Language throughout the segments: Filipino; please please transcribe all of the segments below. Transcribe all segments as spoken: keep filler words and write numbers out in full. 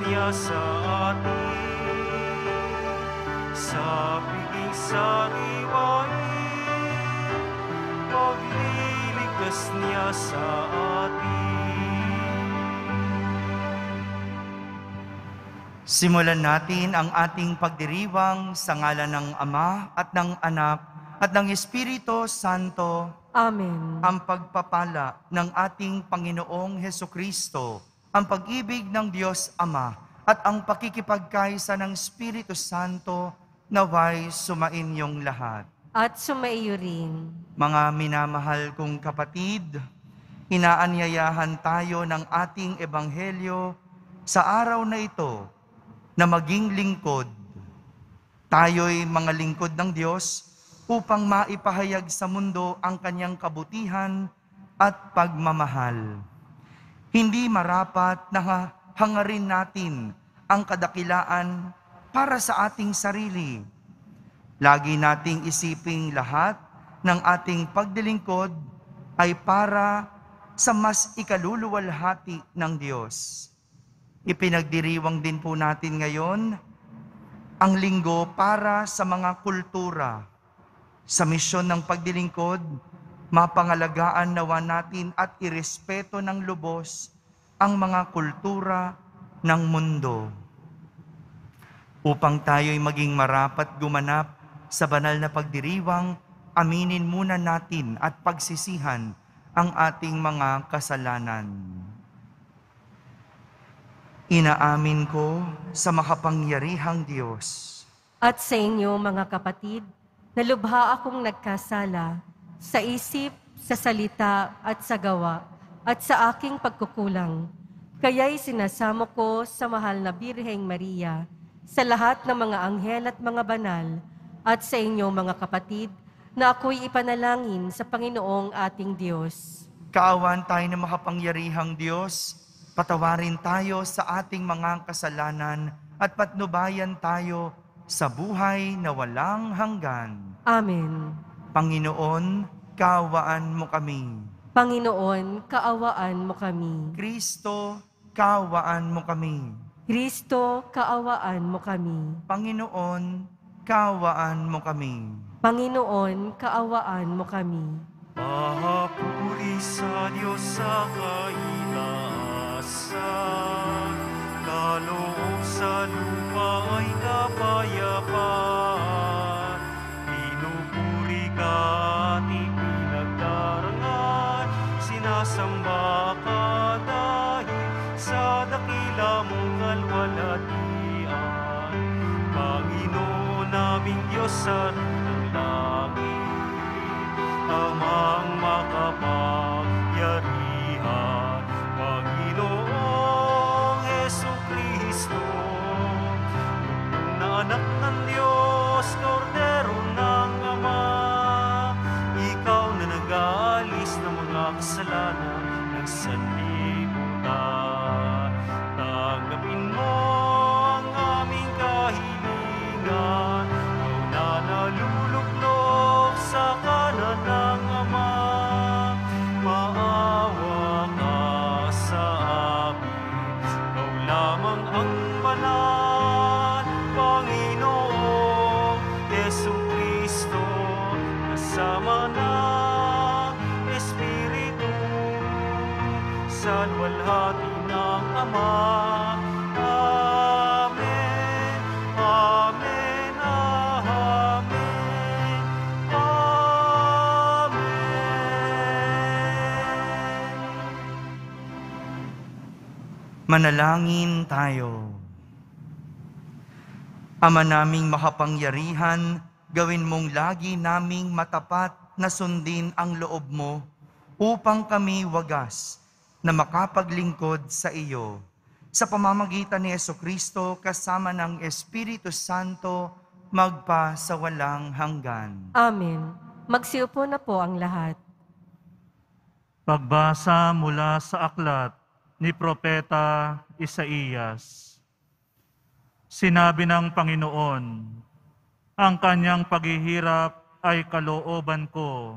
niya sa atin, sa piging sariwain, pagliligtas niya sa atin. Simulan natin ang ating pagdiriwang sa ngalan ng Ama at ng Anak at ng Espiritu Santo. Amen. Ang pagpapala ng ating Panginoong Hesukristo, ang pag-ibig ng Diyos Ama at ang pakikipagkaisa ng Espiritu Santo naway sumainyong lahat. At sumaiyo rin. Mga minamahal kong kapatid, inaanyayahan tayo ng ating Ebanghelyo sa araw na ito na maging lingkod. Tayo'y mga lingkod ng Diyos upang maipahayag sa mundo ang kanyang kabutihan at pagmamahal. Hindi marapat na hangarin natin ang kadakilaan para sa ating sarili. Lagi nating isiping lahat ng ating pagdilingkod ay para sa mas ikaluluwalhati ng Diyos. Ipinagdiriwang din po natin ngayon ang linggo para sa mga kultura. Sa misyon ng pagdilingkod, mapangalagaan nawa natin at irespeto ng lubos ang mga kultura ng mundo. Upang tayo'y maging marapat gumanap sa banal na pagdiriwang, aminin muna natin at pagsisihan ang ating mga kasalanan. Inaamin ko sa makapangyarihang Diyos At sa inyo, mga kapatid, nalubha akong nagkasala sa isip, sa salita at sa gawa at sa aking pagkukulang. Kaya'y sinasamo ko sa mahal na Birheng Maria, sa lahat ng mga anghel at mga banal, at sa inyo, mga kapatid, na ako'y ipanalangin sa Panginoong ating Diyos. Kaawan tayo ng makapangyarihang Diyos, patawarin tayo sa ating mga kasalanan at patnubayan tayo sa buhay na walang hanggan. Amen. Panginoon, kaawaan mo kami. Panginoon, kaawaan mo kami. Kristo, kaawaan mo kami. Kristo, kaawaan mo kami. Panginoon, kaawaan mo kami. Panginoon, kaawaan mo kami. Papuri sa Diyos sa kaitaasan, kaloob sa lupa ay kapayapaan. Pinupuri ka at ipinagdarangal, sinasamba ka dahil sa dakila mong kalwalhatian. Panginoon naming Diyos sa langit, Amang makapangyarihan, Panginoong Hesukristo, na anak ng Diyos, Kordero ng Ama, ikaw na nag-aalis ng mga kasalanan ng sanlibutan. Tanggapin mo ang aming kahilingan, ikaw na naluluklok sa kanan ng Ama. Maawa ka sa amin, ikaw lamang ang banal, Panginoong Hesukristo, kasama ng Espiritu, sa luwalhati ng Ama. Amen, amen, amen, amen. Manalangin tayo. Ama naming makapangyarihan, gawin mong lagi naming matapat na sundin ang loob mo upang kami wagas na makapaglingkod sa iyo. Sa pamamagitan ni Jesucristo kasama ng Espiritu Santo, magpa sa walang hanggan. Amen. Magsiupo na po ang lahat. Pagbasa mula sa aklat ni Propeta Isaías. Sinabi ng Panginoon, ang kanyang paghihirap ay kalooban ko.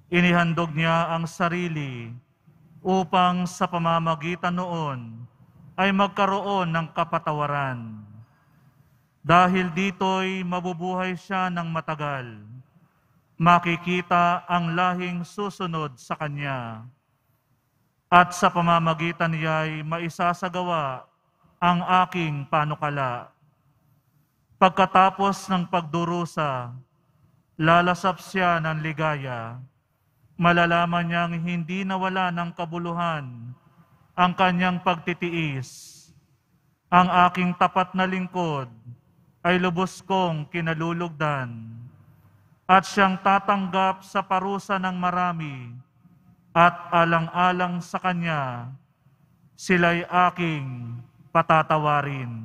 Inihandog niya ang sarili upang sa pamamagitan noon ay magkaroon ng kapatawaran. Dahil dito'y mabubuhay siya ng matagal. Makikita ang lahing susunod sa kanya. At sa pamamagitan niya'y maisasagawa ang aking panukala. Pagkatapos ng pagdurusa, lalasap siya ng ligaya. Malalaman niyang hindi nawala ng kabuluhan ang kanyang pagtitiis. Ang aking tapat na lingkod ay lubos kong kinalulugdan. At siyang tatanggap sa parusa ng marami at alang-alang sa kanya, sila'y aking patatawarin.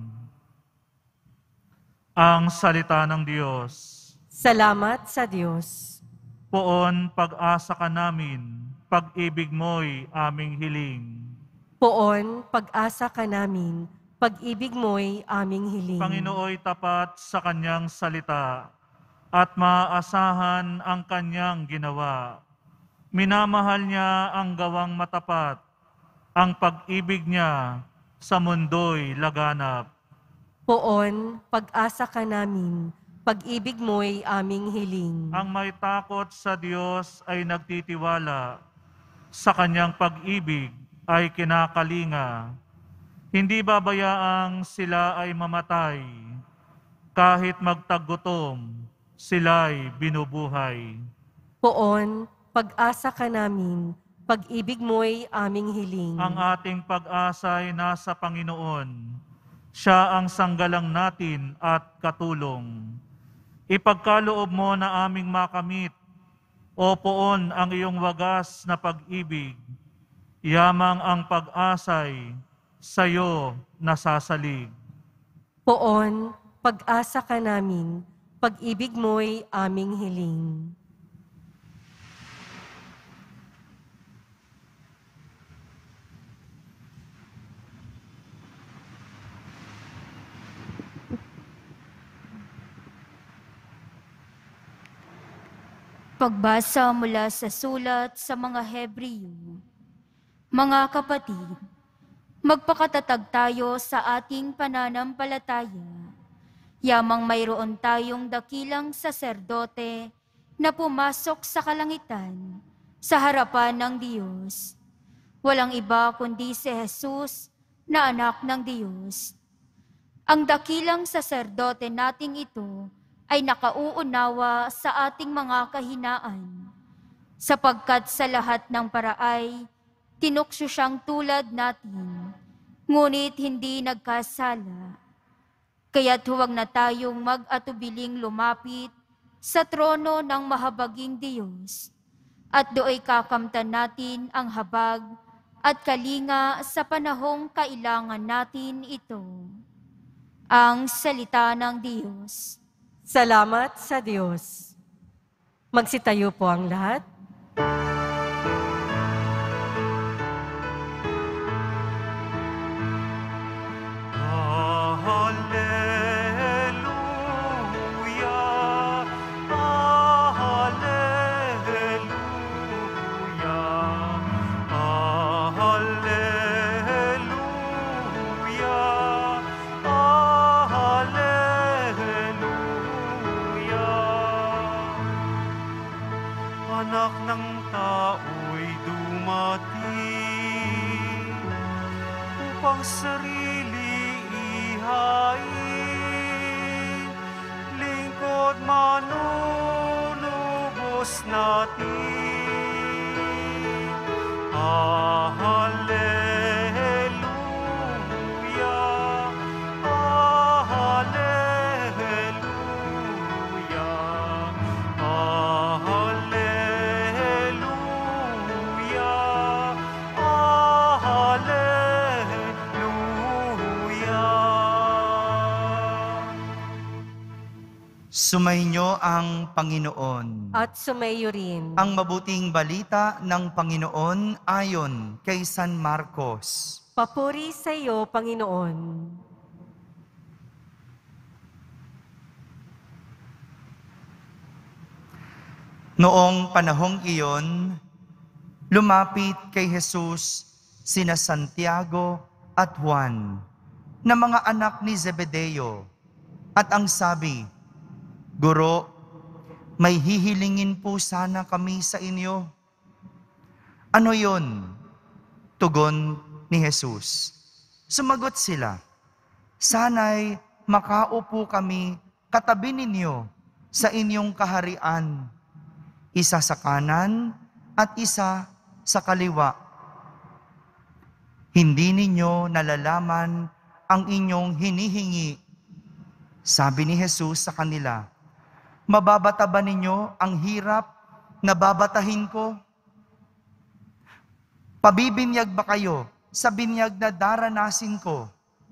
Ang salita ng Diyos. Salamat sa Diyos. Poon, pag-asa ka namin, pag-ibig mo'y aming hiling. Poon, pag-asa ka namin, pag-ibig mo'y aming hiling. Panginooy tapat sa kanyang salita at maaasahan ang kanyang ginawa. Minamahal niya ang gawang matapat, ang pag-ibig niya sa mundo'y laganap. Poon, pag-asa ka namin, pag-ibig mo'y aming hiling. Ang may takot sa Diyos ay nagtitiwala, sa kanyang pag-ibig ay kinakalinga. Hindi babayaang sila ay mamatay, kahit magtagutom, sila'y binubuhay. Poon, pag-asa ka namin, pag-ibig mo'y aming hiling. Ang ating pag-asa ay nasa Panginoon. Siya ang sanggalang natin at katulong. Ipagkaloob mo na aming makamit, o Poon, ang iyong wagas na pag-ibig. Yamang ang pag-asay sa'yo nasasalig. Poon, pag-asa ka namin, pag-ibig mo'y aming hiling. Pagbasa mula sa sulat sa mga Hebreo. Mga kapatid, magpakatatag tayo sa ating pananampalataya. Yamang mayroon tayong dakilang saserdote na pumasok sa kalangitan sa harapan ng Diyos. Walang iba kundi si Jesus na anak ng Diyos. Ang dakilang saserdote nating ito ay nakauunawa sa ating mga kahinaan, sapagkat sa lahat ng paraay, tinukso siyang tulad natin, ngunit hindi nagkasala. Kaya't huwag na tayong mag-atubiling lumapit sa trono ng mahabaging Diyos, at do'y kakamtan natin ang habag at kalinga sa panahong kailangan natin ito. Ang salita ng Diyos. Salamat sa Diyos. Magsitayo po ang lahat. Anak ng tao'y dumating upang sarili ihain, lingkod manunubos natin. Ah, hallelujah, ah, hallelujah, ah, Sumainyo ang Panginoon. At sumayo rin. Ang mabuting balita ng Panginoon ayon kay San Marcos. Papuri sa iyo, Panginoon. Noong panahong iyon, lumapit kay Jesus sina Santiago at Juan na mga anak ni Zebedeo. At ang sabi, Guro, may hihilingin po sana kami sa inyo. Ano yon? Tugon ni Jesus. Sumagot sila, Sana'y makaupo kami katabi ninyo sa inyong kaharian, isa sa kanan at isa sa kaliwa. Hindi ninyo nalalaman ang inyong hinihingi. Sabi ni Jesus sa kanila, Mababata ba ninyo ang hirap na babatahin ko? Pabibinyag ba kayo sa binyag na daranasin ko?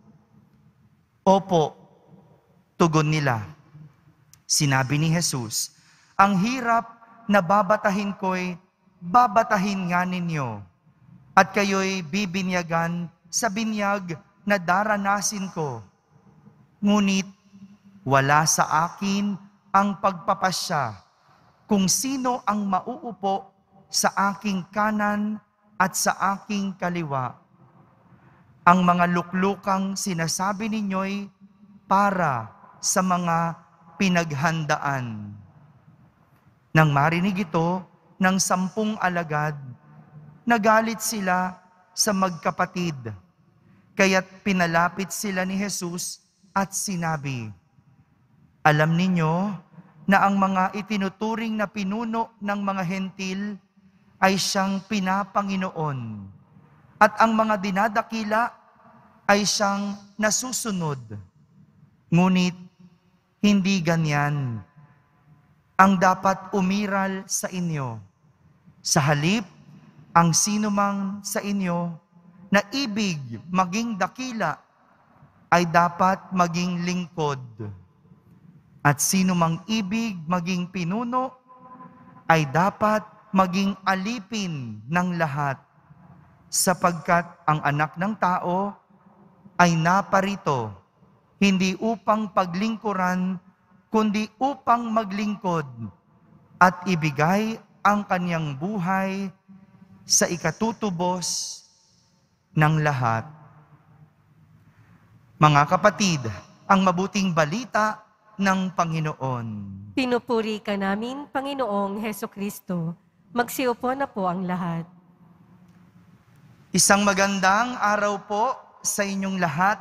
Opo, tugon nila. Sinabi ni Jesus, ang hirap na babatahin ko'y babatahin nga ninyo, at kayo'y bibinyagan sa binyag na daranasin ko. Ngunit wala sa akin ang pagpapasya kung sino ang mauupo sa aking kanan at sa aking kaliwa. Ang mga luklukang sinasabi ninyo'y para sa mga pinaghandaan. Nang marinig ito ng sampung alagad, nagalit sila sa magkapatid. Kaya't pinalapit sila ni Jesus at sinabi, Alam ninyo na ang mga itinuturing na pinuno ng mga hentil ay siyang pinapanginoon, at ang mga dinadakila ay siyang nasusunod. Ngunit hindi ganyan ang dapat umiral sa inyo. Sa halip, ang sinumang sa inyo na ibig maging dakila ay dapat maging lingkod. At sinumang ibig maging pinuno ay dapat maging alipin ng lahat, sapagkat ang anak ng tao ay naparito, hindi upang paglingkuran, kundi upang maglingkod at ibigay ang kanyang buhay sa ikatutubos ng lahat. Mga kapatid, ang mabuting balita ng Panginoon. Pinupuri ka namin, Panginoong Hesukristo. Magsiupo na po ang lahat. Isang magandang araw po sa inyong lahat.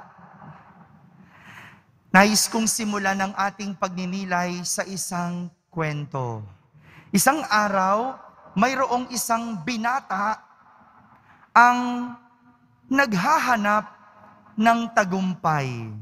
Nais kong simulan ang ating pagninilay sa isang kwento. Isang araw, mayroong isang binata ang naghahanap ng tagumpay.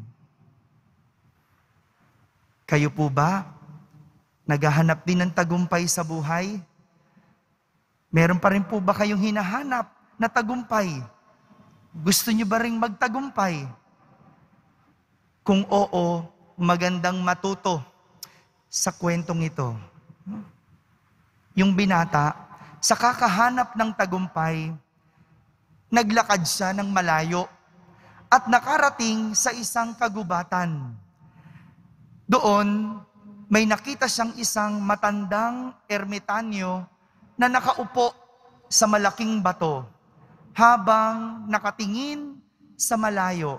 Kayo po ba? Naghahanap din ng tagumpay sa buhay? Meron pa rin po ba kayong hinahanap na tagumpay? Gusto niyo ba ring magtagumpay? Kung oo, magandang matuto sa kwentong ito. Yung binata, sa kakahanap ng tagumpay, naglakad siya ng malayo at nakarating sa isang kagubatan. Doon, may nakita siyang isang matandang ermitanyo na nakaupo sa malaking bato habang nakatingin sa malayo.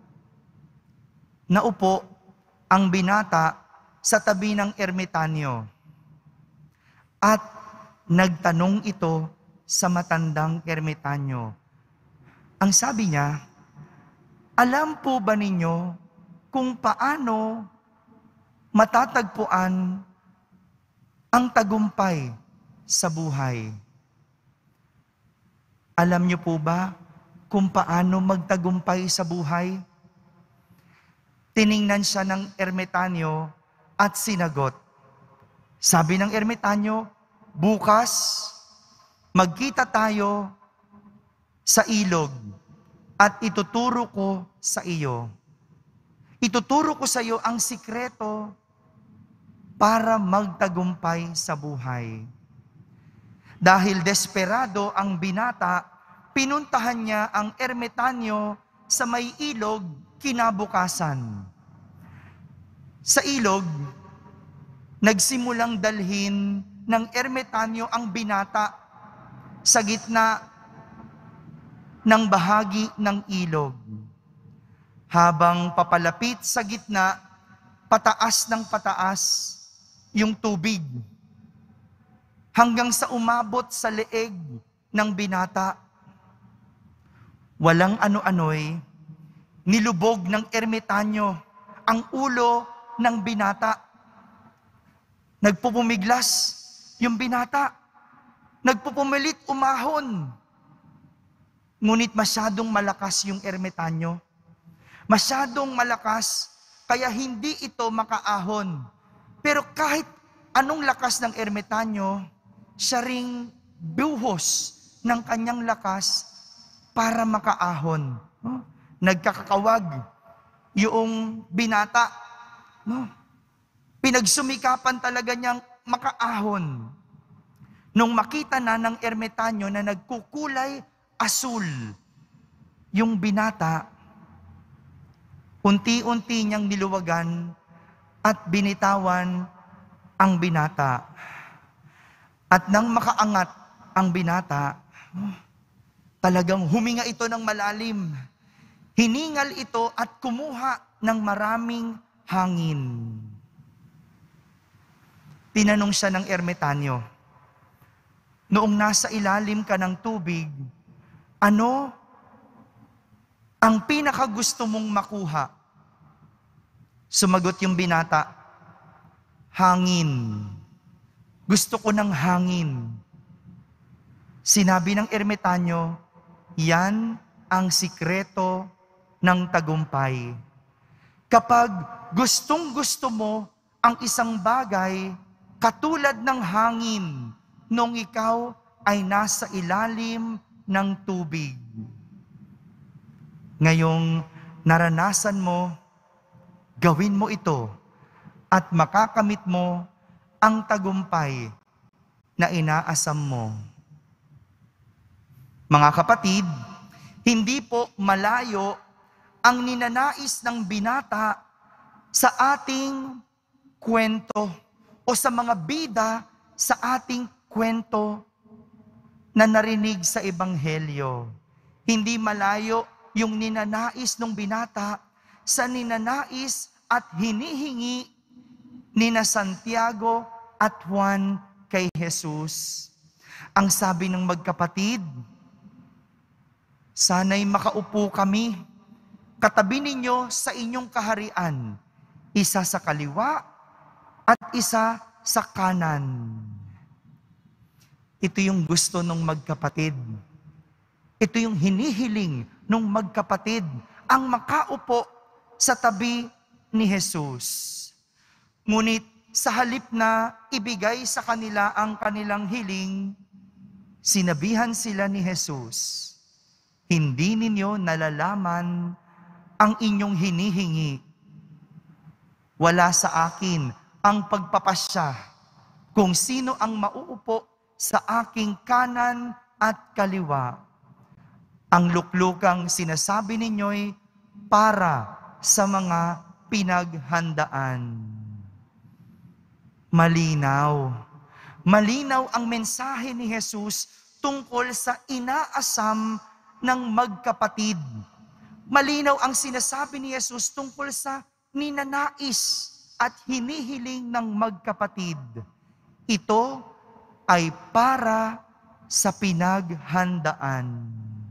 Naupo ang binata sa tabi ng ermitanyo at nagtanong ito sa matandang ermitanyo. Ang sabi niya, alam po ba ninyo kung paano matatagpuan ang tagumpay sa buhay? Alam niyo po ba kung paano magtagumpay sa buhay? Tiningnan siya ng ermitanyo at sinagot. Sabi ng ermitanyo, bukas magkita tayo sa ilog at ituturo ko sa iyo. Ituturo ko sa iyo ang sikreto para magtagumpay sa buhay. Dahil desperado ang binata, pinuntahan niya ang ermitanyo sa may ilog kinabukasan. Sa ilog, nagsimulang dalhin ng ermitanyo ang binata sa gitna ng bahagi ng ilog. Habang papalapit sa gitna, pataas ng pataas yung tubig. Hanggang sa umabot sa leeg ng binata. Walang ano-ano'y nilubog ng ermitanyo ang ulo ng binata. Nagpupumiglas yung binata. Nagpupumilit umahon. Ngunit masyadong malakas yung ermitanyo. Masyadong malakas, kaya hindi ito makaahon. Pero kahit anong lakas ng ermitanyo, siya ring buhos ng kanyang lakas para makaahon. No? Nagkakawag yung binata. No? Pinagsumikapan talaga niyang makaahon. Nung makita na ng ermitanyo na nagkukulay asul yung binata, unti-unti niyang niluwagan at binitawan ang binata. At nang makaangat ang binata, talagang huminga ito ng malalim. Hiningal ito at kumuha ng maraming hangin. Tinanong siya ng ermitanyo, noong nasa ilalim ka ng tubig, ano ang pinakagusto mong makuha? Sumagot yung binata, hangin. Gusto ko ng hangin. Sinabi ng ermitanyo, yan ang sikreto ng tagumpay. Kapag gustong-gusto mo ang isang bagay, katulad ng hangin, nung ikaw ay nasa ilalim ng tubig. Ngayong naranasan mo, gawin mo ito at makakamit mo ang tagumpay na inaasam mo. Mga kapatid, hindi po malayo ang ninanais ng binata sa ating kwento o sa mga bida sa ating kwento na narinig sa Ebanghelyo. Hindi malayo yung ninanais ng binata sa ninanais at hinihingi ni na Santiago at Juan kay Jesus. Ang sabi ng magkapatid, sana'y makaupo kami, katabi ninyo sa inyong kaharian, isa sa kaliwa at isa sa kanan. Ito yung gusto ng magkapatid. Ito yung hinihiling ng magkapatid, ang makaupo sa tabi ni Jesus. Ngunit sa halip na ibigay sa kanila ang kanilang hiling, sinabihan sila ni Jesus, hindi ninyo nalalaman ang inyong hinihingi. Wala sa akin ang pagpapasya kung sino ang mauupo sa aking kanan at kaliwa. Ang luklukang sinasabi ninyo'y para sa mga pinaghandaan. Malinaw. Malinaw ang mensahe ni Jesus tungkol sa inaasam ng magkapatid. Malinaw ang sinasabi ni Jesus tungkol sa ninanais at hinihiling ng magkapatid. Ito ay para sa pinaghandaan.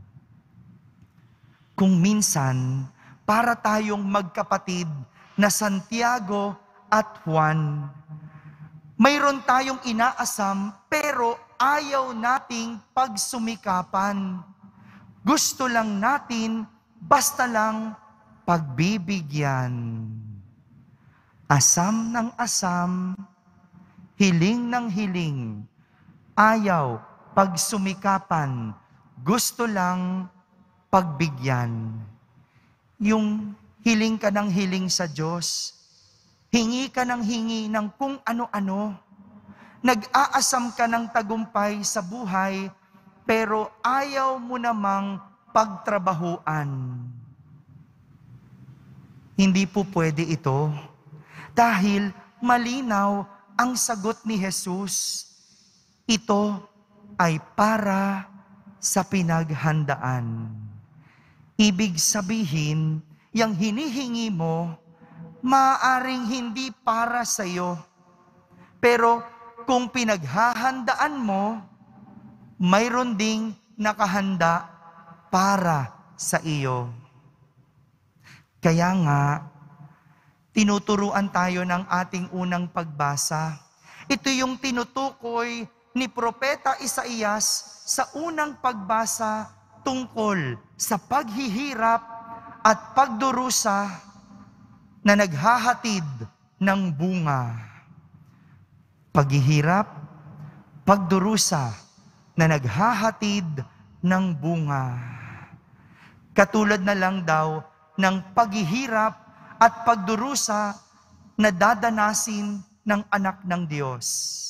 Kung minsan, para tayong magkapatid na Santiago at Juan, mayroon tayong inaasam pero ayaw nating pagsumikapan. Gusto lang natin, basta lang pagbibigyan. Asam ng asam, hiling ng hiling, ayaw pagsumikapan, gusto lang pagbigyan. Yung hiling ka ng hiling sa Diyos, hingi ka ng hingi ng kung ano-ano, nag-aasam ka ng tagumpay sa buhay, pero ayaw mo namang pagtrabahuan. Hindi po pwede ito. Dahil malinaw ang sagot ni Jesus. Ito ay para sa pinaghandaan. Ibig sabihin, yung hinihingi mo, maaaring hindi para sa iyo. Pero kung pinaghahandaan mo, mayroon ding nakahanda para sa iyo. Kaya nga, tinuturuan tayo ng ating unang pagbasa. Ito yung tinutukoy ni Propeta Isaías sa unang pagbasa tungkol sa paghihirap at pagdurusa na naghahatid ng bunga. Paghihirap, pagdurusa na naghahatid ng bunga. Katulad na lang daw ng paghihirap at pagdurusa na dadanasin ng anak ng Diyos.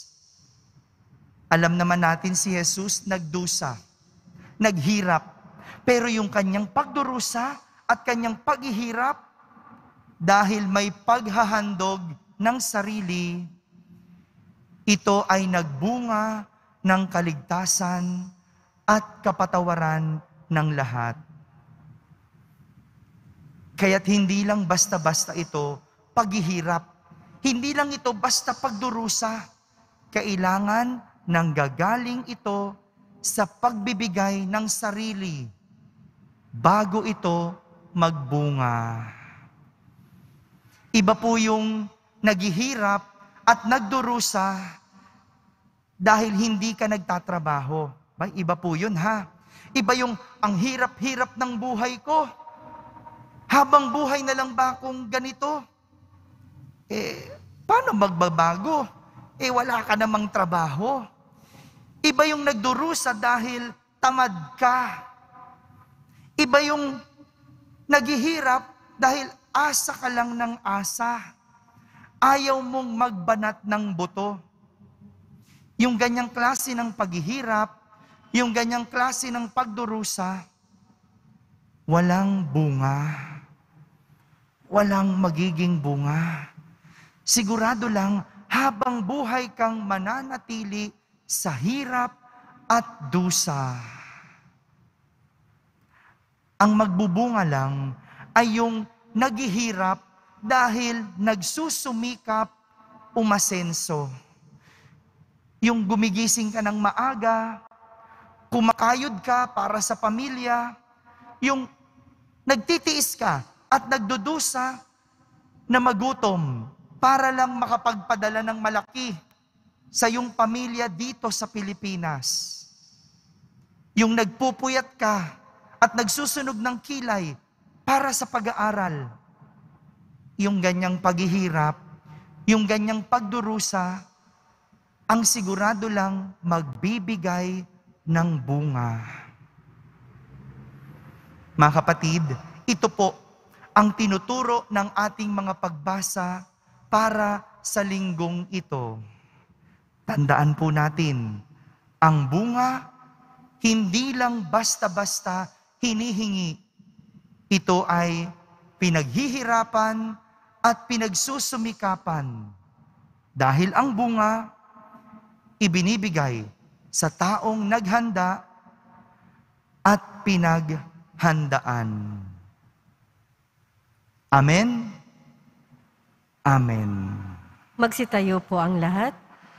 Alam naman natin si Jesus nagdusa, naghirap, pero yung kanyang pagdurusa at kanyang paghihirap, dahil may paghahandog ng sarili, ito ay nagbunga ng kaligtasan at kapatawaran ng lahat. Kaya't hindi lang basta-basta ito paghihirap. Hindi lang ito basta pagdurusa. Kailangan nang gagaling ito sa pagbibigay ng sarili bago ito magbunga. Iba po yung naghihirap at nagdurusa dahil hindi ka nagtatrabaho. Iba po yun ha. Iba yung ang hirap-hirap ng buhay ko. Habang buhay na lang ba akong ganito? Eh, paano magbabago? Eh, wala ka namang trabaho. Iba yung nagdurusa dahil tamad ka. Iba yung naghihirap dahil asa ka lang ng asa. Ayaw mong magbanat ng buto. Yung ganyang klase ng paghihirap, yung ganyang klase ng pagdurusa, walang bunga. Walang magiging bunga. Sigurado lang, habang buhay kang mananatili sa hirap at dusa. Ang magbubunga lang ay yung naghihirap dahil nagsusumikap umasenso. Yung gumigising ka ng maaga, kumakayod ka para sa pamilya, yung nagtitiis ka at nagdudusa na magutom para lang makapagpadala ng malaki sa iyong pamilya dito sa Pilipinas. Yung nagpupuyat ka at nagsusunog ng kilay para sa pag-aaral. Yung ganyang paghihirap, yung ganyang pagdurusa, ang sigurado lang magbibigay ng bunga. Mga kapatid, ito po ang tinuturo ng ating mga pagbasa para sa linggong ito. Tandaan po natin, ang bunga hindi lang basta-basta hinihingi. Ito ay pinaghihirapan at pinagsusumikapan. Dahil ang bunga, ibinibigay sa taong naghanda at pinaghandaan. Amen? Amen. Magsitayo po ang lahat.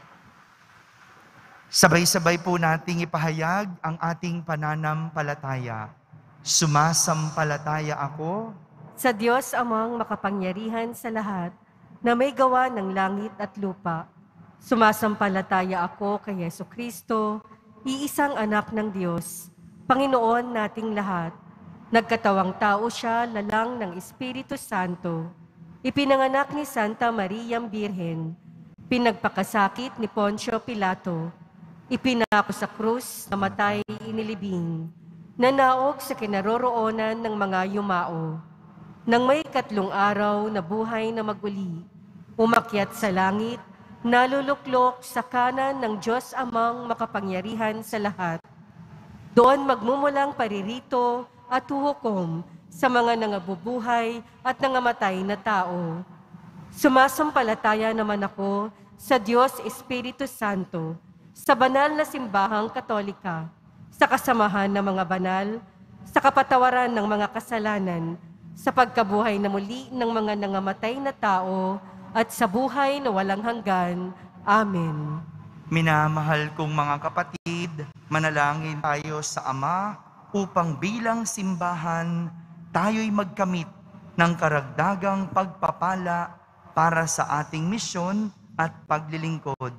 Sabay-sabay po nating ipahayag ang ating pananampalataya. Sumasampalataya ako Sa Diyos amang makapangyarihan sa lahat, na may gawa ng langit at lupa. Sumasampalataya ako kay Jesucristo, iisang anak ng Diyos, Panginoon nating lahat. Nagkatawang tao siya, lalang ng Espiritu Santo. Ipinanganak ni Santa Mariang Birhen. Pinagpakasakit ni Poncio Pilato. Ipinako sa krus, namatay, inilibing. Nanaog sa kinaroroonan ng mga yumao. Nang may katlong araw na buhay na maguli, umakyat sa langit, naluluklok sa kanan ng Diyos amang makapangyarihan sa lahat. Doon magmumulang paririto at huhukom sa mga nangabubuhay at nangamatay na tao. Sumasampalataya naman ako sa Diyos Espiritu Santo, sa banal na simbahang Katolika, sa kasamahan ng mga banal, sa kapatawaran ng mga kasalanan, sa pagkabuhay na muli ng mga nangamatay na tao, at sa buhay na walang hanggan. Amen. Minamahal kong mga kapatid, manalangin tayo sa Ama upang bilang simbahan tayo'y magkamit ng karagdagang pagpapala para sa ating misyon at paglilingkod.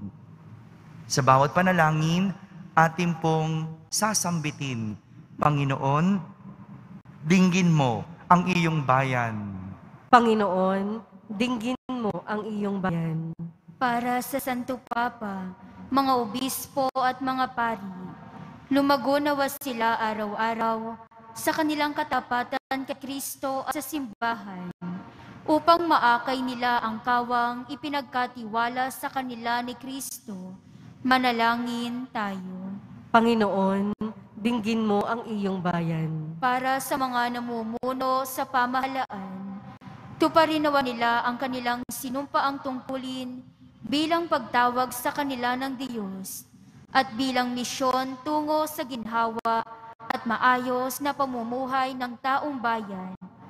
Sa bawat panalangin, ating pong sasambitin, Panginoon, dinggin mo ang iyong bayan. Panginoon, dinggin mo ang iyong bayan. Para sa Santo Papa, mga obispo at mga pari, lumago nawa sila araw-araw sa kanilang katapatan kay Kristo at sa simbahan, upang maakay nila ang kawang ipinagkatiwala sa kanila ni Kristo. Manalangin tayo. Panginoon, dinggin mo ang iyong bayan. Para sa mga namumuno sa pamahalaan, tuparin nawa nila ang kanilang sinumpaang tungkulin bilang pagtawag sa kanila ng Diyos at bilang misyon tungo sa ginhawa at maayos na pamumuhay ng taong bayan.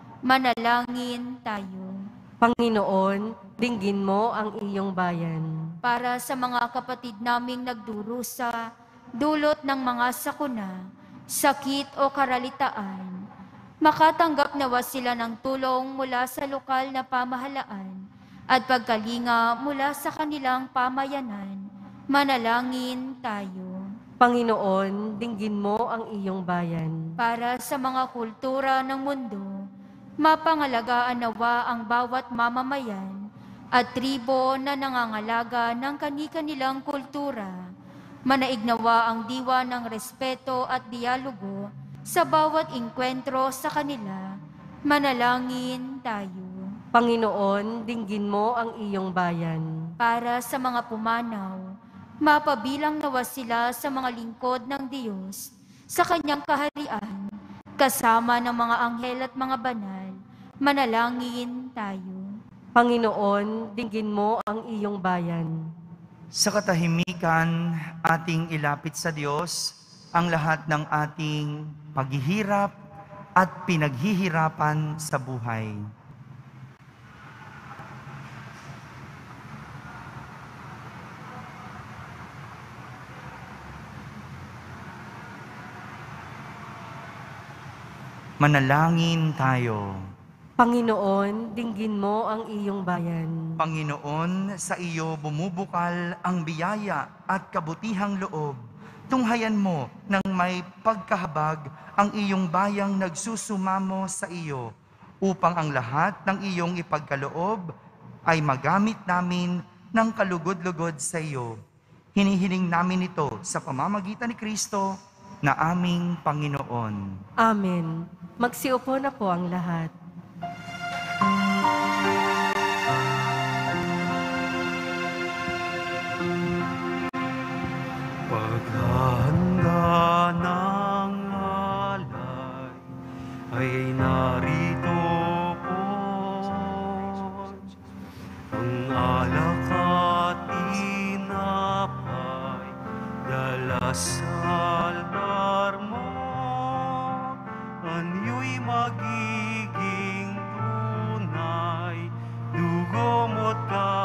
Manalangin tayo. Panginoon, dinggin mo ang iyong bayan. Para sa mga kapatid naming nagdurusa, dulot ng mga sakuna, sakit o karalitaan, makatanggap nawa sila ng tulong mula sa lokal na pamahalaan at pagkalinga mula sa kanilang pamayanan. Manalangin tayo. Panginoon, dinggin mo ang iyong bayan. Para sa mga kultura ng mundo, mapangalagaan nawa ang bawat mamamayan at tribo na nangangalaga ng kani-kanilang kultura. Manaignawa ang diwa ng respeto at dialogo sa bawat inkwentro sa kanila. Manalangin tayo. Panginoon, dinggin mo ang iyong bayan. Para sa mga pumanaw, mapabilang nawa sila sa mga lingkod ng Diyos sa kanyang kaharian, kasama ng mga anghel at mga banal. Manalangin tayo. Panginoon, dinggin mo ang iyong bayan. Sa katahimikan, ating ilapit sa Diyos ang lahat ng ating paghihirap at pinaghihirapan sa buhay. Manalangin tayo. Panginoon, dinggin mo ang iyong bayan. Panginoon, sa iyo bumubukal ang biyaya at kabutihang loob. Tunghayan mo nang may pagkahabag ang iyong bayang nagsusumamo sa iyo, upang ang lahat ng iyong ipagkaloob ay magamit namin ng kalugod-lugod sa iyo. Hinihiling namin ito sa pamamagitan ni Kristo na aming Panginoon. Amen. Magsiupo na po ang lahat. Paghahanda ng alay ay narito po. Ang alak at tinapay dala sa altar mo. Anyo'y magiging tunay, dugo mo't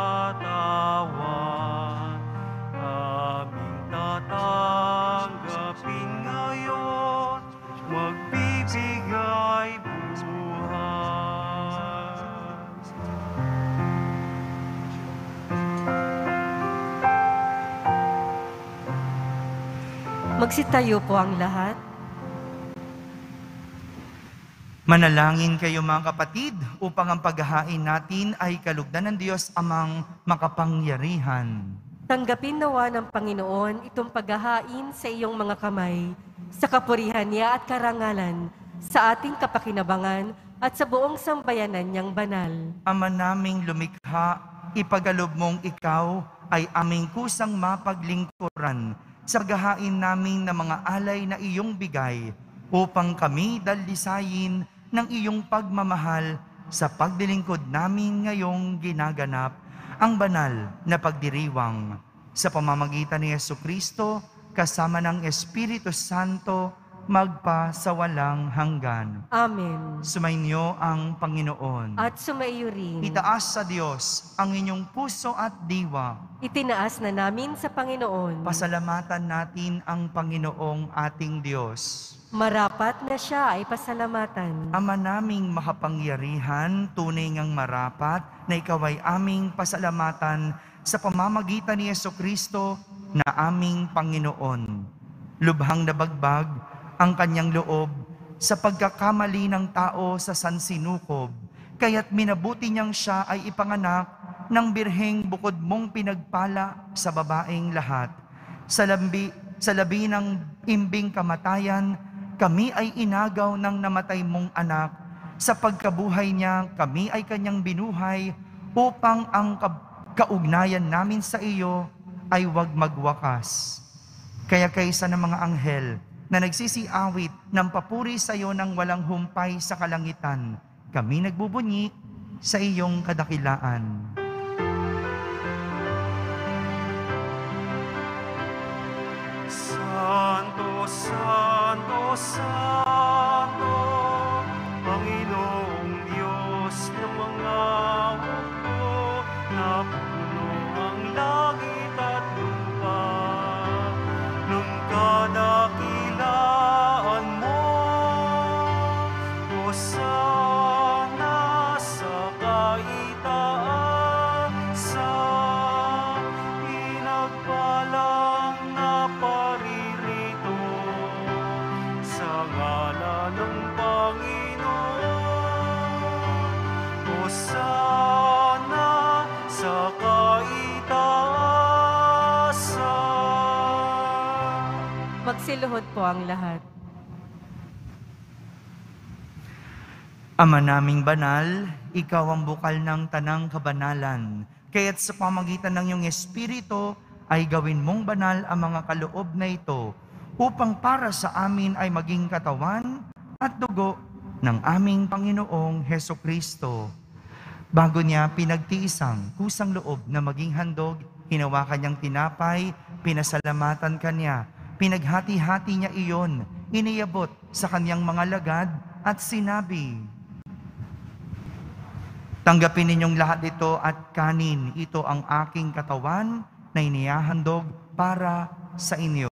katawan. Aming tatanggapin ngayon, magbibigay buhay. Magsitayo po ang lahat. Manalangin kayo mga kapatid upang ang paghahain natin ay kalugdan ng Diyos amang makapangyarihan. Tanggapin nawa ng Panginoon itong paghahain sa iyong mga kamay, sa kapurihan niya at karangalan, sa ating kapakinabangan at sa buong sambayanan niyang banal. Ama naming lumikha, ipagalob mong ikaw ay aming kusang mapaglingkuran sa paghahain namin ng mga alay na iyong bigay, upang kami dalisayin ng iyong pagmamahal sa pagdilingkod namin ngayong ginaganap ang banal na pagdiriwang sa pamamagitan ni Jesucristo kasama ng Espiritu Santo, magpa sa walang hanggan. Amen. Sumainyo ang Panginoon. At sumaiyo rin. Itaas sa Diyos ang inyong puso at diwa. Itinaas na namin sa Panginoon. Pasalamatan natin ang Panginoong ating Diyos. Marapat na siya ay pasalamatan. Ama naming makapangyarihan, tunay ngang marapat na ikaw ay aming pasalamatan sa pamamagitan ni Jesucristo na aming Panginoon. Lubhang nabagbag ang kanyang loob sa pagkakamali ng tao sa sansinukob, kaya't minabuti niyang siya ay ipanganak ng birheng bukod mong pinagpala sa babaeng lahat. Sa lambi, sa labi ng imbing kamatayan, kami ay inagaw ng namatay mong anak. Sa pagkabuhay niya, kami ay kanyang binuhay upang ang ka- kaugnayan namin sa iyo ay huwag magwakas. Kaya kaysa ng mga anghel na nagsisiawit ng papuri sa iyo ng walang humpay sa kalangitan, kami nagbubunyi sa iyong kadakilaan. Santo, Santo, Santo, Panginoong Diyos ng mga hukbo, na puno ang langit at lupa. Nung kadakilaan mo, Hosana sa kaitaasan, pinagpalang na paririto sa ngalan ng Panginoon. Hosana sa kaitaasan. Magsiluhod po ang lahat. Ama naming banal, ikaw ang bukal ng tanang kabanalan. Kaya't sa pamagitan ng iyong Espiritu, ay gawin mong banal ang mga kaloob na ito, upang para sa amin ay maging katawan at dugo ng aming Panginoong Heso Kristo. Bago niya pinagtiisang kusang loob na maging handog, hinawakan niyang tinapay, pinasalamatan kanya, pinaghati-hati niya iyon, iniyabot sa kanyang mga lagad at sinabi, "Tanggapin ninyong lahat ito at kanin, ito ang aking katawan na inihahandog para sa inyo."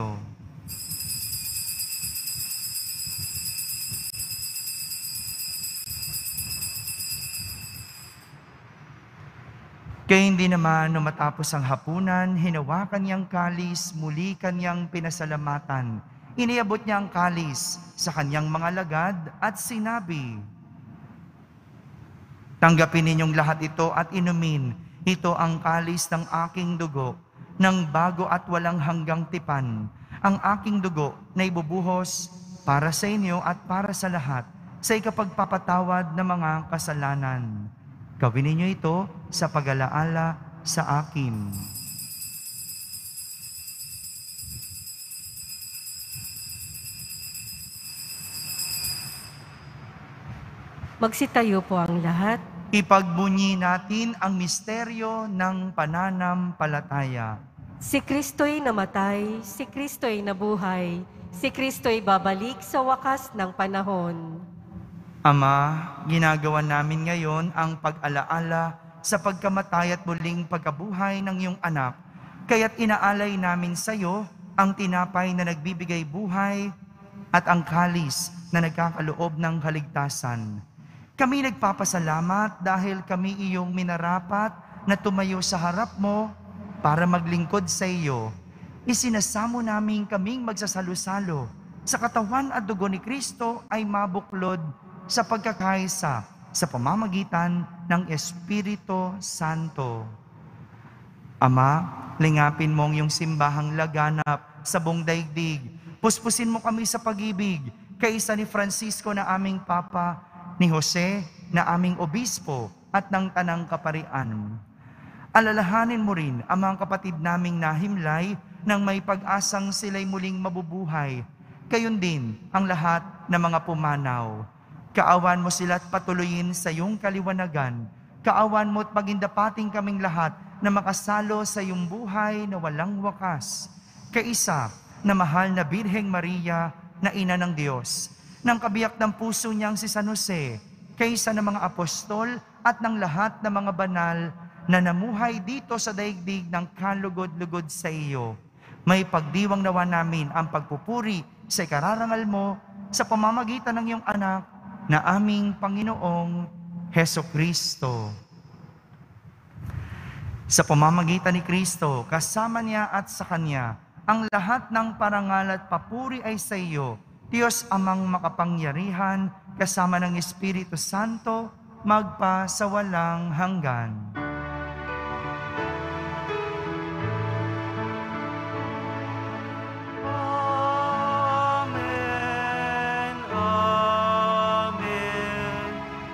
Kaya hindi naman nung matapos ang hapunan, hinawakan niyang kalis, muli kanyang pinasalamatan. Iniabot niya ang kalis sa kanyang mga lagad at sinabi, "Tanggapin ninyong lahat ito at inumin. Ito ang kalis ng aking dugo, ng bago at walang hanggang tipan. Ang aking dugo na ibubuhos para sa inyo at para sa lahat, sa ikapagpapatawad ng mga kasalanan. Gawin ninyo ito sa pag-alaala sa akin." Magsitayo po ang lahat. Ipagbunyi natin ang misteryo ng pananampalataya. Si Kristo'y namatay, si Kristo'y nabuhay, si Kristo'y babalik sa wakas ng panahon. Ama, ginagawa namin ngayon ang pag-alaala sa pagkamatay at muling pagkabuhay ng iyong anak. Kaya't inaalay namin sa iyo ang tinapay na nagbibigay buhay at ang kalis na nagkakaloob ng kaligtasan. Kami nagpapasalamat dahil kami iyong minarapat na tumayo sa harap mo para maglingkod sa iyo. Isinasamo namin kaming magsasalo-salo sa katawan at dugo ni Kristo ay mabuklod sa pagkakaisa sa pamamagitan ng Espiritu Santo. Ama, lingapin mo ang iyong simbahang laganap sa buong daigdig. Puspusin mo kami sa pag-ibig, kaisa ni Francisco na aming Papa, ni Jose na aming Obispo at ng Tanang Kaparian. Alalahanin mo rin ang mga kapatid naming nahimlay nang may pag-asang sila'y muling mabubuhay. Gayon din ang lahat ng mga pumanaw. Kaawan mo sila at patuloyin sa iyong kaliwanagan. Kaawan mo at pagindapating kaming lahat na makasalo sa iyong buhay na walang wakas. Kaisa na mahal na Birheng Maria na ina ng Diyos, ng kabiyak ng puso niyang si San Jose, kaysa ng mga apostol at ng lahat ng mga banal na namuhay dito sa daigdig ng kalugod-lugod sa iyo. May pagdiwang nawa namin ang pagpupuri sa ikararangal mo sa pamamagitan ng iyong anak na aming Panginoong Heso Kristo. Sa pamamagitan ni Kristo, kasama niya at sa Kanya, ang lahat ng parangal at papuri ay sa iyo, Diyos Amang makapangyarihan, kasama ng Espiritu Santo, magpa sa walang hanggan. Amen. Amen.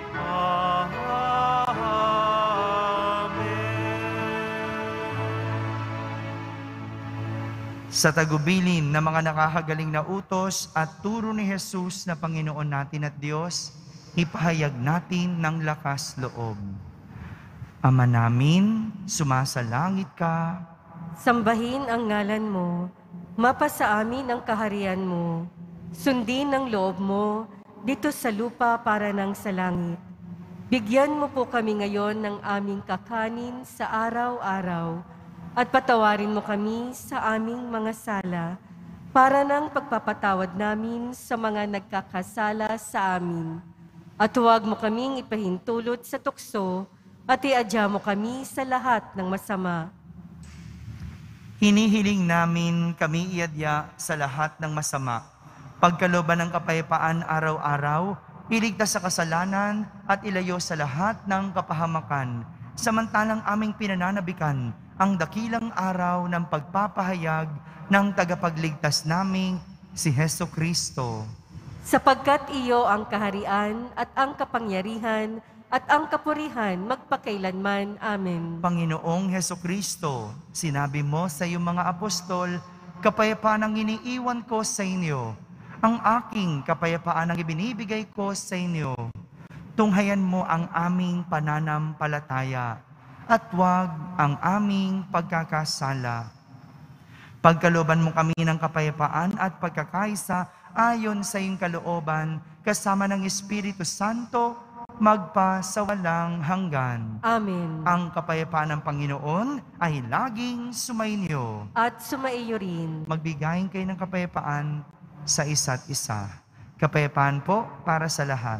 Amen. Sa tagubilin ng mga nakahagaling na utos at turo ni Jesus na Panginoon natin at Diyos, ipahayag natin ng lakas loob. Ama namin, sumasalangit ka, Sambahin ang ngalan mo, mapasa amin ang kaharian mo, sundin ang loob mo dito sa lupa para ng sa langit. Bigyan mo po kami ngayon ng aming kakanin sa araw-araw at patawarin mo kami sa aming mga sala para ng pagpapatawad namin sa mga nagkakasala sa amin. At huwag mo kaming ipahintulot sa tukso at iadya mo kami sa lahat ng masama. hinihiling namin kami iadya sa lahat ng masama. Pagkalooban ng kapayapaan araw-araw, iligtas sa kasalanan at ilayo sa lahat ng kapahamakan, samantalang aming pinananabikan ang dakilang araw ng pagpapahayag ng tagapagligtas naming si Heso Kristo. Sapagkat iyo ang kaharian at ang kapangyarihan at ang kapurihan magpakailanman. Amen. Panginoong Heso Kristo, sinabi mo sa iyong mga apostol, kapayapaan ang iniiwan ko sa inyo. Ang aking kapayapaan ang ibinibigay ko sa inyo. Tunghayan mo ang aming pananampalataya at huwag ang aming pagkakasala. Pagkalooban mo kami ng kapayapaan at pagkakaisa ayon sa iyong kalooban, kasama ng Espiritu Santo, magpa sa walang hanggan. Amen. Ang kapayapaan ng Panginoon ay laging sumainyo. At sumaiyo rin. Magbigayin kayo ng kapayapaan sa isa't isa. Kapayapaan po para sa lahat.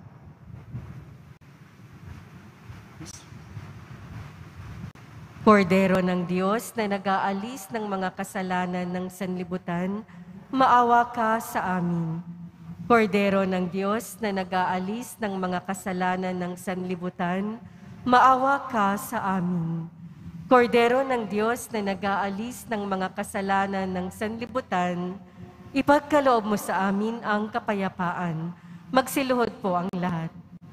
Kordero ng Diyos na nag-aalis ng mga kasalanan ng sanlibutan, maawa ka sa amin. Kordero ng Diyos na nag-aalis ng mga kasalanan ng sanlibutan, maawa ka sa amin. Kordero ng Diyos na nag-aalis ng mga kasalanan ng sanlibutan, ipagkaloob mo sa amin ang kapayapaan. Magsiluhod po ang lahat.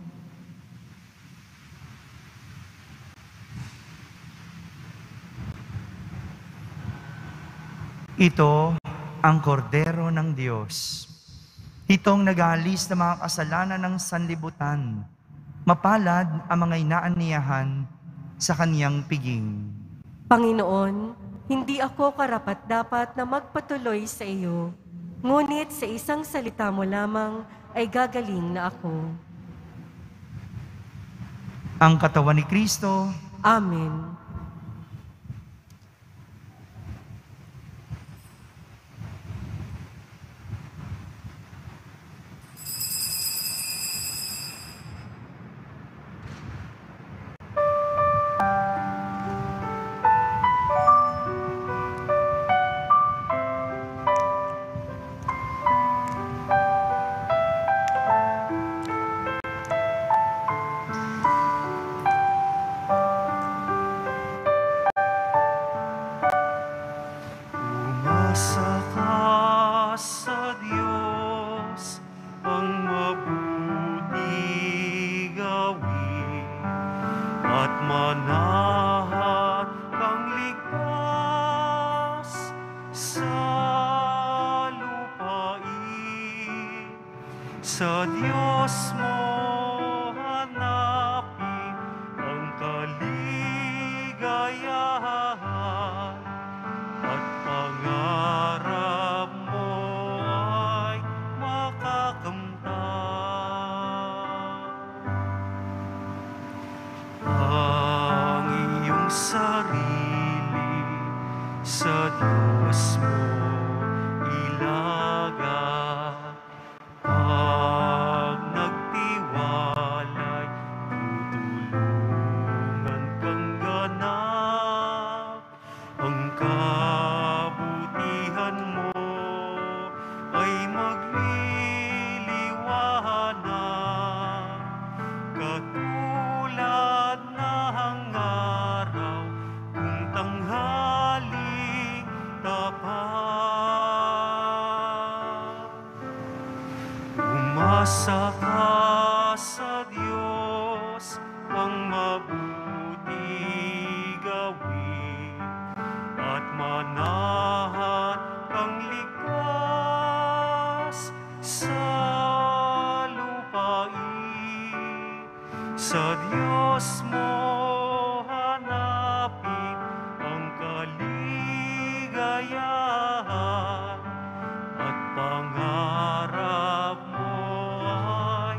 Ito ang kordero ng Diyos. Itong nag-aalis ng mga kasalanan ng sanlibutan. Mapalad ang mga inaaniyahan sa kaniyang piging. Panginoon, hindi ako karapat-dapat na magpatuloy sa iyo, ngunit sa isang salita mo lamang ay gagaling na ako. Ang katawan ni Kristo, Amen. Umasa ka sa Diyos, ang mabuti gawin, at manahan kang ligtas sa lupain. Sa Diyos mo hanapin ang kaligayahan at pangarap sarili sa Diyos mo ilagak. Pag nagtiwalay, tutulungan kang ganap. Ang kabutihan mo ay magliliwanag, katulad ng araw kung tanghaling tapat. Umasa ka sa Diyos, ang mabuti gawin, at manahan kang likas sa lupain. Sa Diyos mo hanapin ang kaligayahan, at pangarap mo ay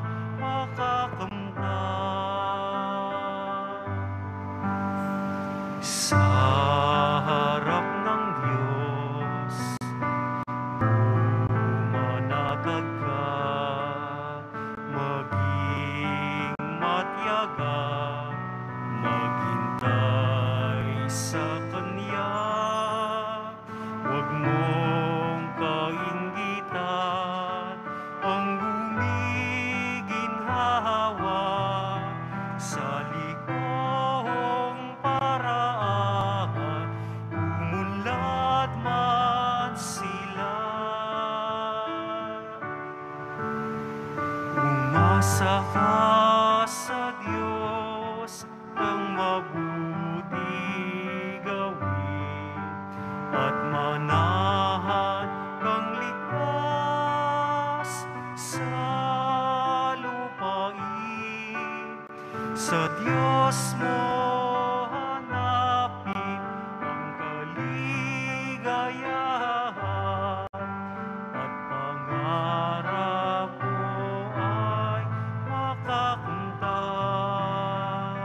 makakamtan. Sa harap ng Diyos, manatag ka, maging matyaga, maghintay sa Kanya. Huwag mong kainggitan ang gumiginhawa, sa likong paraan umunlad man sila. Umasa ka sa Diyos, ang mabuti gawin, at manahan kang likas sa lupain. Sa Diyos mo hanapin ang kaligayahan, at pangarap mo ay makakamtan.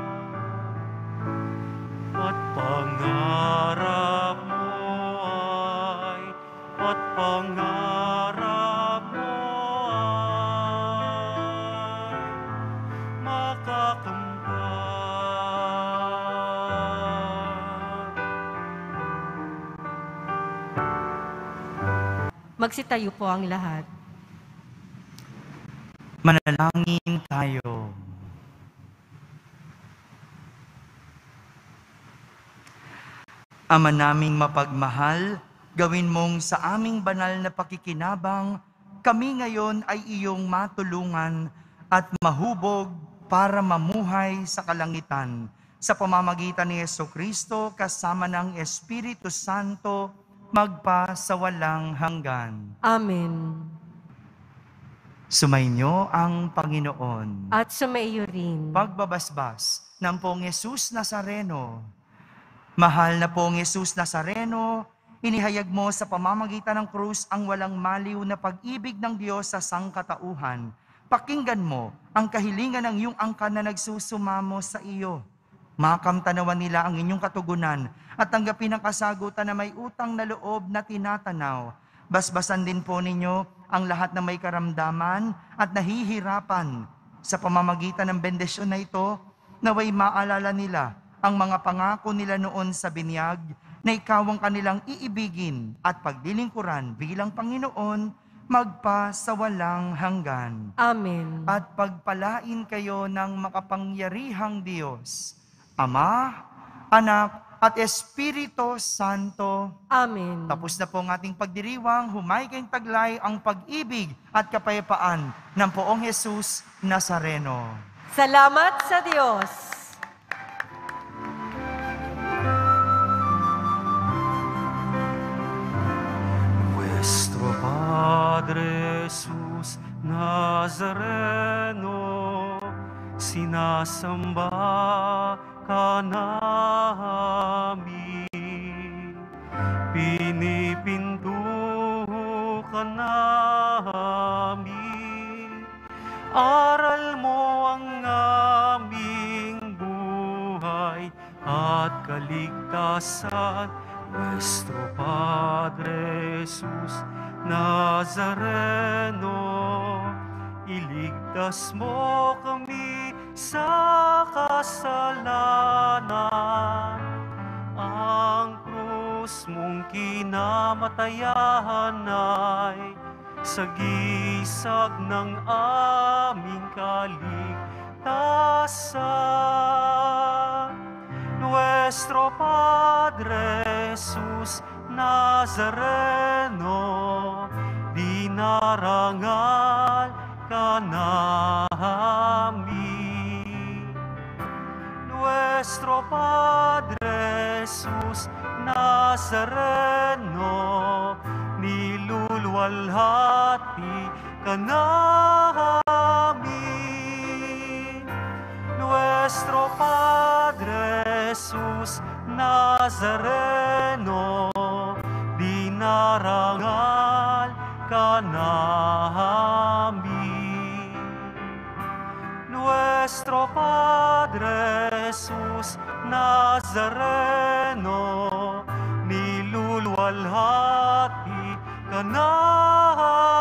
At pangarap mo ay, at pangarap mo ay makakamtan. Magsitayo po ang lahat. Manalangin tayo. Ama naming mapagmahal, gawin mong sa aming banal na pakikinabang, kami ngayon ay iyong matulungan at mahubog para mamuhay sa kalangitan. Sa pamamagitan ni Jesucristo kasama ng Espiritu Santo, magpa sa walang hanggan. Amen. Sumainyo ang Panginoon. At sumaiyo rin. Pagbabasbas ng Pong Yesus Nazareno. Mahal na Pong Yesus Nazareno, inihayag mo sa pamamagitan ng krus ang walang maliw na pag-ibig ng Diyos sa sangkatauhan. Pakinggan mo ang kahilingan ng iyong angkan na nagsusumamo sa iyo. Makamtanawan nila ang inyong katugunan at tanggapin ang kasagutan na may utang na loob na tinatanaw. Basbasan din po ninyo ang lahat na may karamdaman at nahihirapan. Sa pamamagitan ng bendisyon na ito, naway maalala nila ang mga pangako nila noon sa binyag na ikaw ang kanilang iibigin at paglilingkuran bilang Panginoon magpa sa walang hanggan. Amen. At pagpalain kayo ng makapangyarihang Diyos, Ama, Anak, at Espiritu Santo. Amen. Tapos na po ang ating pagdiriwang, humay kayong taglay ang pag-ibig at kapayapaan ng Poong Jesus Nazareno. Salamat sa Diyos. Nuestro Padre Jesus Nazareno, sinasamba ka namin, pinipinto ka namin, aral mo ang aming buhay at kaligtasan. Nuestro Padre Jesus Nazareno, iligtas mo kami sa kasalanan. Ang krus mong kinamatayan ay sagisag ng aming kaligtasan. Nuestro Padre Jesus Nazareno, dinarangal ka namin. Nuestro Padre Jesus Nazareno, niluluwalhati ka namin. Nuestro Padre Jesus Nazareno, dinarangal ka namin. Nuestro Padre Jesus Nazareno, niluluwalhati ka namin.